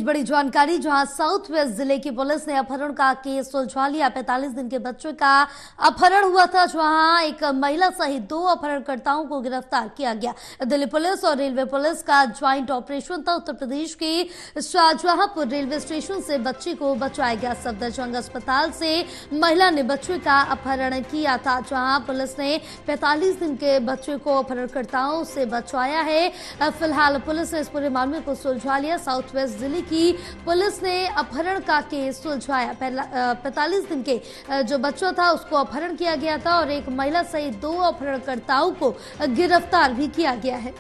बड़ी जानकारी, जहां साउथ वेस्ट जिले की पुलिस ने अपहरण का केस सुलझा लिया। 45 दिन के बच्चे का अपहरण हुआ था, जहां एक महिला सहित 2 अपहरणकर्ताओं को गिरफ्तार किया गया। दिल्ली पुलिस और रेलवे पुलिस का ज्वाइंट ऑपरेशन था। उत्तर प्रदेश के शाहजहांपुर रेलवे स्टेशन से बच्ची को बचाया गया। सफदरजंग अस्पताल से महिला ने बच्चे का अपहरण किया था, जहां पुलिस ने 45 दिन के बच्चे को अपहरणकर्ताओं से बचाया है। फिलहाल पुलिस ने इस पूरे मामले को सुलझा लिया। साउथ वेस्ट जिले की पुलिस ने अपहरण का केस सुलझाया। 45 दिन के जो बच्चा था उसको अपहरण किया गया था और एक महिला सहित 2 अपहरणकर्ताओं को गिरफ्तार भी किया गया है।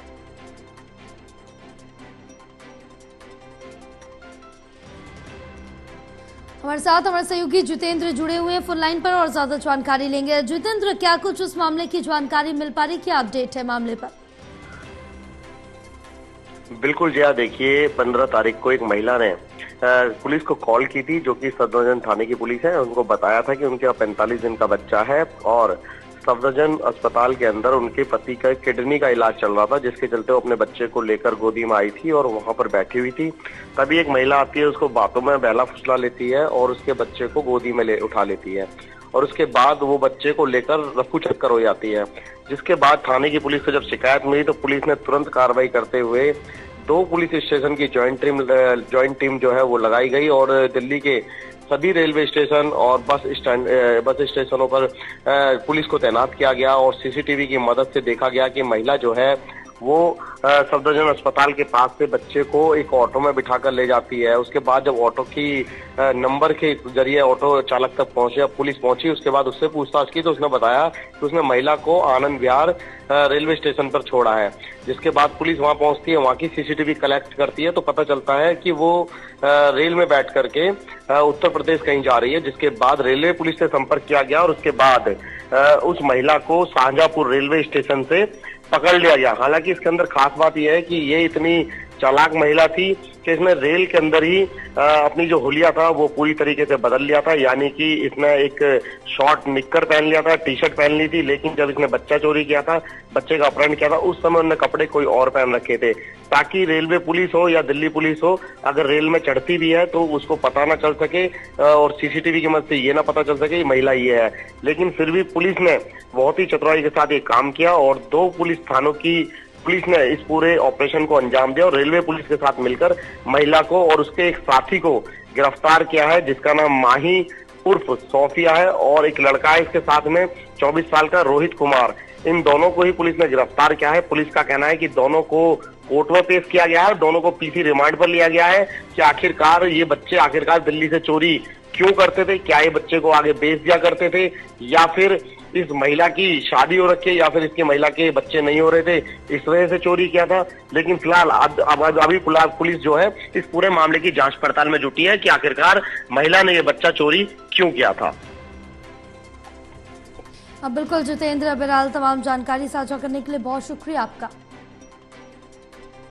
हमारे साथ हमारे सहयोगी जितेंद्र जुड़े हुए हैं फोन लाइन पर और ज्यादा जानकारी लेंगे। जितेंद्र, क्या कुछ उस मामले की जानकारी मिल पा रही, क्या अपडेट है मामले पर? बिल्कुल जया, देखिए 15 तारीख को एक महिला ने पुलिस को कॉल की थी, जो कि सफदरजंग थाने की पुलिस है। उनको बताया था कि उनके 45 दिन का बच्चा है और सफदरजंग अस्पताल के अंदर उनके पति का किडनी का इलाज चल रहा था, जिसके चलते वो अपने बच्चे को लेकर गोदी में आई थी और वहां पर बैठी हुई थी। तभी एक महिला आती है, उसको बातों में बहला फुसला लेती है और उसके बच्चे को गोदी में उठा लेती है और उसके बाद वो बच्चे को लेकर रफू चक्कर हो जाती है। जिसके बाद थाने की पुलिस को जब शिकायत मिली तो पुलिस ने तुरंत कार्रवाई करते हुए 2 पुलिस स्टेशन की ज्वाइंट टीम जो है वो लगाई गई और दिल्ली के सभी रेलवे स्टेशन और बस स्टेशनों पर पुलिस को तैनात किया गया और सीसीटीवी की मदद से देखा गया कि महिला जो है वो सफदरजंग अस्पताल के पास से बच्चे को एक ऑटो में बिठाकर ले जाती है। उसके बाद जब ऑटो की नंबर के जरिए ऑटो चालक तक पहुंचे, पुलिस पहुंची, उसके बाद उससे पूछताछ की तो उसने बताया कि उसने महिला को आनंद विहार रेलवे स्टेशन पर छोड़ा है। जिसके बाद पुलिस वहां पहुंचती है, वहां की सीसीटीवी कलेक्ट करती है तो पता चलता है कि वो रेल में बैठ करके उत्तर प्रदेश कहीं जा रही है। जिसके बाद रेलवे पुलिस से संपर्क किया गया और उसके बाद उस महिला को शाहजहांपुर रेलवे स्टेशन से पकड़ लिया गया। हालांकि इसके अंदर खास बात यह है कि ये इतनी चालाक महिला थी कि इसने रेल के अंदर ही अपनी जो हुलिया था वो पूरी तरीके से बदल लिया था। यानी कि इसने एक शॉर्ट निक्कर पहन लिया था, टी शर्ट पहन ली थी, लेकिन जब इसने बच्चा चोरी किया था, बच्चे का अपहरण किया था, उस समय उन्होंने कपड़े कोई और पहन रखे थे, ताकि रेलवे पुलिस हो या दिल्ली पुलिस हो, अगर रेल में चढ़ती भी है तो उसको पता ना चल सके और सीसीटीवी की मदद से ये ना पता चल सके महिला ये है। लेकिन फिर भी पुलिस ने बहुत ही चतुराई के साथ ये काम किया और 2 पुलिस थानों की पुलिस ने इस पूरे ऑपरेशन को अंजाम दिया और रेलवे पुलिस के साथ मिलकर महिला को और उसके एक साथी को गिरफ्तार किया है, जिसका नाम माही उर्फ सोफिया है और एक लड़का है इसके साथ में 24 साल का रोहित कुमार। इन दोनों को ही पुलिस ने गिरफ्तार किया है। पुलिस का कहना है कि दोनों को कोर्ट में पेश किया गया है, दोनों को पीसी रिमांड पर लिया गया है कि आखिरकार ये बच्चे आखिरकार दिल्ली से चोरी क्यों करते थे, क्या ये बच्चे को आगे बेच दिया करते थे या फिर इस महिला की शादी हो रखी है या फिर इसकी महिला के बच्चे नहीं हो रहे थे, इस वजह से चोरी किया था। लेकिन फिलहाल अभी पुलिस जो है इस पूरे मामले की जांच पड़ताल में जुटी है कि आखिरकार महिला ने ये बच्चा चोरी क्यों किया था। अब बिल्कुल जितेंद्र, बहरहाल तमाम जानकारी साझा करने के लिए बहुत शुक्रिया आपका।